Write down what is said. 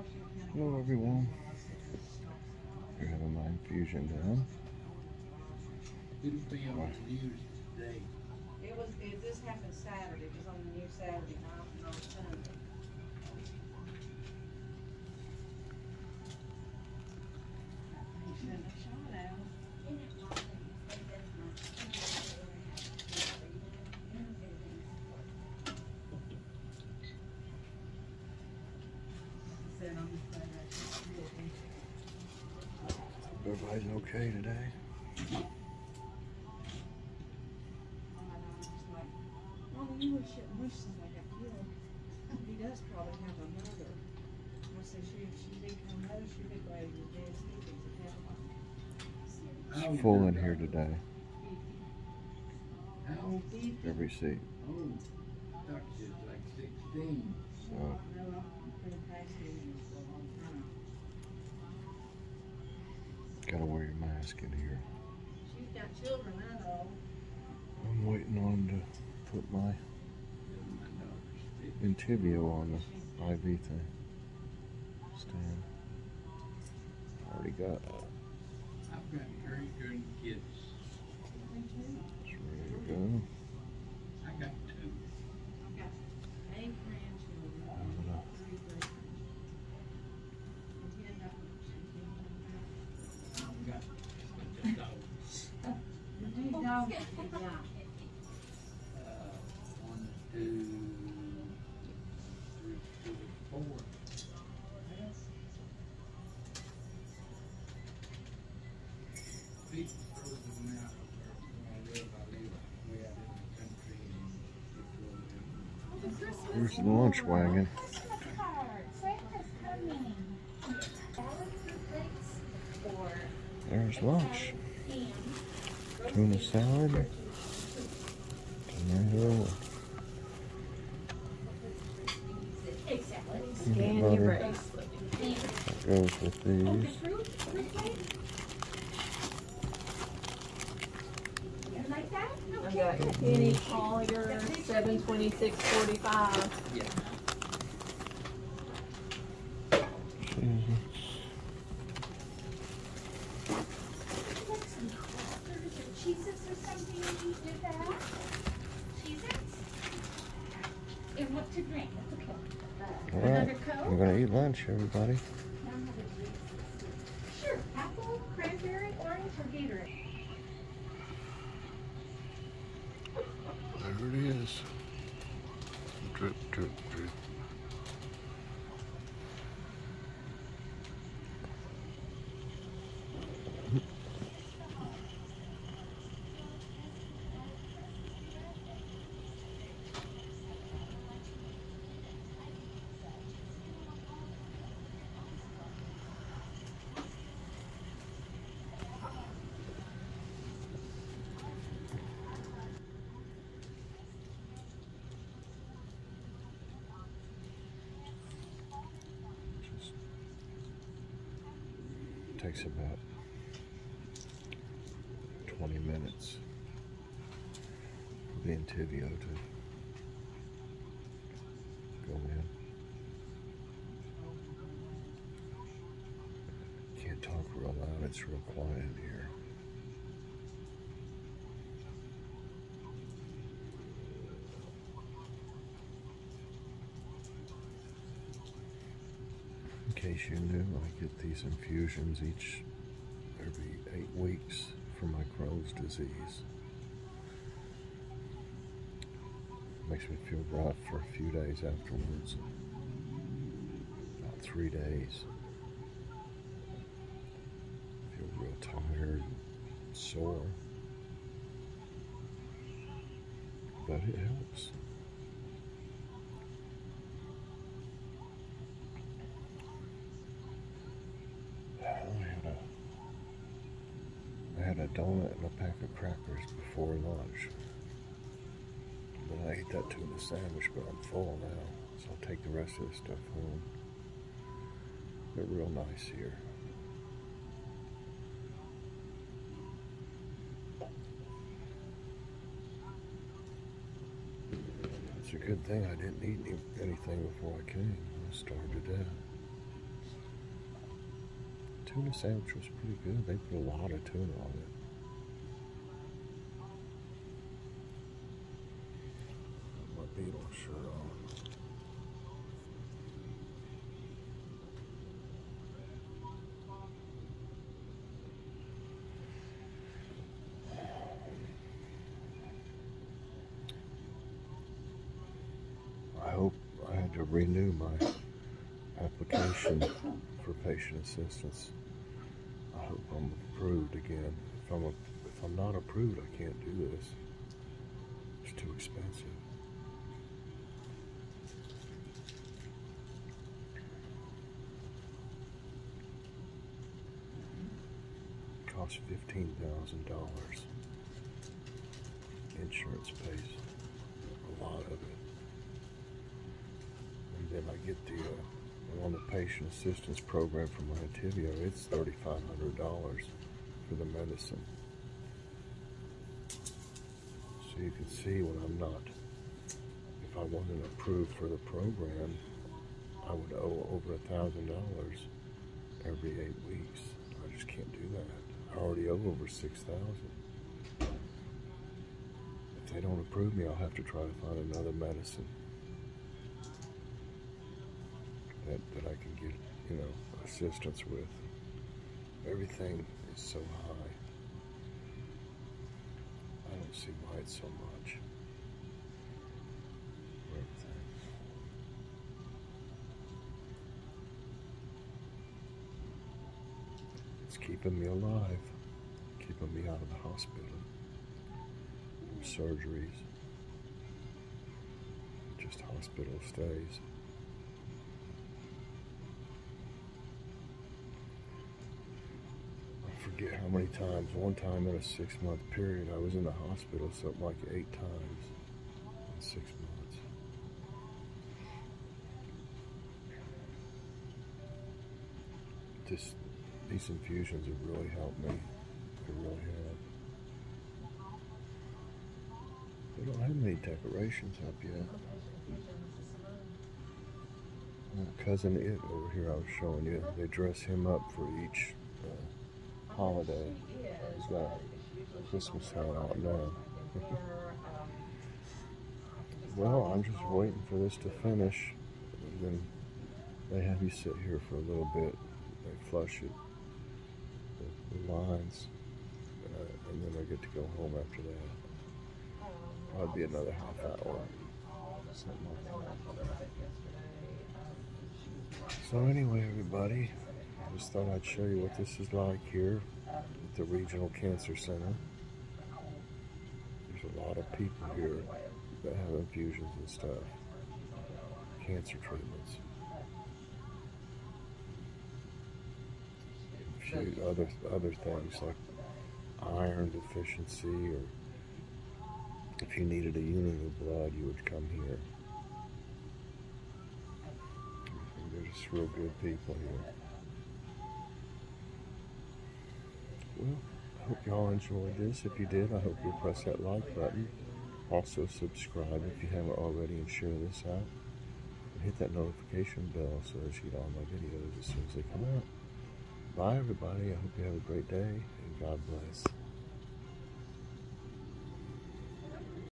Hello everyone. We're having my infusion done. This happened Saturday. It was on the New Saturday night and on Sunday. Everybody's okay today. You shouldn't wish somebody got killed. He does probably have a mother. I said she did come mother, she did raise his dead babies. It's full in here today. How old? Every seat. Oh, Dr. is like 16. So gotta wear your mask in here. She's got children, I know. I'm waiting on him to put my Entyvio on the IV thing. Stand. Already got I've got very good kids. it's ready to go. I got 2. I've got 8 grandchildren. I'm gonna 3 great I've got just dogs. dogs. Yeah. 1, 2, 3, 4. People throw them out where I live way out in the country. Here's the lunch wagon. There's lunch. Tuna salad, tomato, peanut butter. That goes with these. I've got Kenny Collier, 726.45. Yeah. Cheez-Its or something when you do that? Cheez-Its? And what to drink? That's okay. Alright, Another Coke? I'm gonna eat lunch, everybody. Sure. Apple, cranberry, orange, or Gatorade? There it is. Drip, drip, drip. Takes about 20 minutes for the Entyvio to go in. Can't talk real loud, it's real quiet in here. In case you knew, I get these infusions every 8 weeks for my Crohn's disease. Makes me feel rough for a few days afterwards. About 3 days. Feel real tired, sore. But it helps. I had a donut and a pack of crackers before lunch. Then I ate that tuna sandwich, but I'm full now, so I'll take the rest of the stuff home. They're real nice here. It's a good thing I didn't eat anything before I came. I starved to death. tuna sandwich was pretty good. They put a lot of tuna on it. My Beetle shirt on. I hope I had to renew my application for patient assistance. I hope I'm approved again. If I'm not approved, I can't do this. It's too expensive. It costs $15,000. Insurance pays a lot of it. And then I get I'm on the patient assistance program for my Entyvio. It's $3,500 for the medicine. So you can see when I'm not, if I wasn't approved for the program, I would owe over $1,000 every 8 weeks. I just can't do that. I already owe over $6,000. If they don't approve me, I'll have to try to find another medicine that I can get, you know, assistance with. Everything is so high. I don't see why it's so much for everything. It's keeping me alive, keeping me out of the hospital, from surgeries, just hospital stays. Forget how many times. One time in a 6-month period, I was in the hospital something like 8 times in 6 months. Just these infusions have really helped me. They really have. They don't have any decorations up yet. My cousin It over here I was showing you, they dress him up for each holiday. He's got a Christmas hat on now. Well, I'm just waiting for this to finish. And then they have you sit here for a little bit. They flush it, the lines, and then I get to go home after that. Probably be another half hour. Something like that. So anyway, everybody, I just thought I'd show you what this is like here at the Regional Cancer Center. There's a lot of people here that have infusions and stuff, cancer treatments. A few other things like iron deficiency, or if you needed a unit of blood, you would come here. They're just real good people here. Well, I hope y'all enjoyed this. If you did, I hope you'll press that like button. Also subscribe if you haven't already, and share this out. And hit that notification bell so that you get all my videos as soon as they come out. Bye everybody. I hope you have a great day, and God bless.